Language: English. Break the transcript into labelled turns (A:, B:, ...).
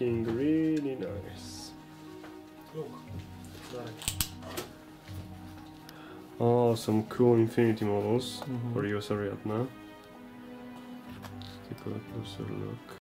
A: looking really nice.
B: Look.
A: Oh, some cool Infinity models for user right now. Take a closer look.